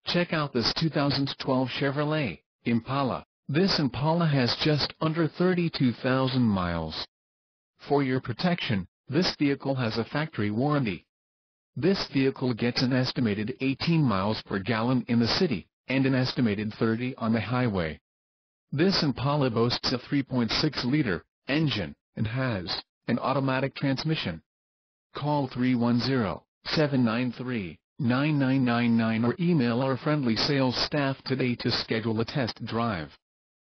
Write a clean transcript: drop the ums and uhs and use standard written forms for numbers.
Check out this 2012 Chevrolet Impala. This Impala has just under 32,000 miles. For your protection, this vehicle has a factory warranty. This vehicle gets an estimated 18 miles per gallon in the city, and an estimated 30 on the highway. This Impala boasts a 3.6-liter engine, and has an automatic transmission. Call 310-793-9999 or email our friendly sales staff today to schedule a test drive.